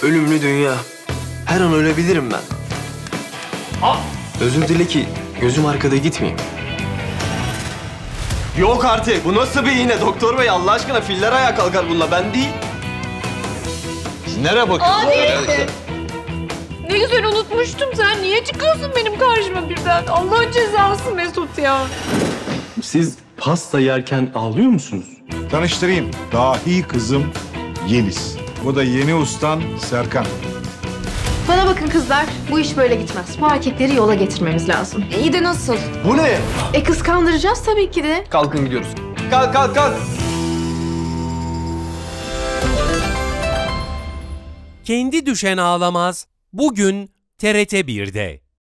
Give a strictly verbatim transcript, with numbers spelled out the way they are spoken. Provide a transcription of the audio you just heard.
Ölümlü dünya. Her an ölebilirim ben. Aa! Özür dile ki gözüm arkada gitmeyeyim. Yok artık. Bu nasıl bir iğne doktor bey? Allah aşkına filler ayağa kalkar bununla. Ben değil. Siz nereye bakıyorsunuz? Abi! Ne güzel unutmuştum. Sen niye çıkıyorsun benim karşıma birden? Allah cezası Mesut ya. Siz pasta yerken ağlıyor musunuz? Tanıştırayım. Dahi kızım Yeliz. Bu da yeni ustan Serkan. Bana bakın kızlar, bu iş böyle gitmez. Bu erkekleri yola getirmemiz lazım. İyi de nasıl? Bu ne? E kıskandıracağız tabii ki de. Kalkın gidiyoruz. Kalk kalk kalk. Kendi Düşen Ağlamaz bugün T R T bir'de.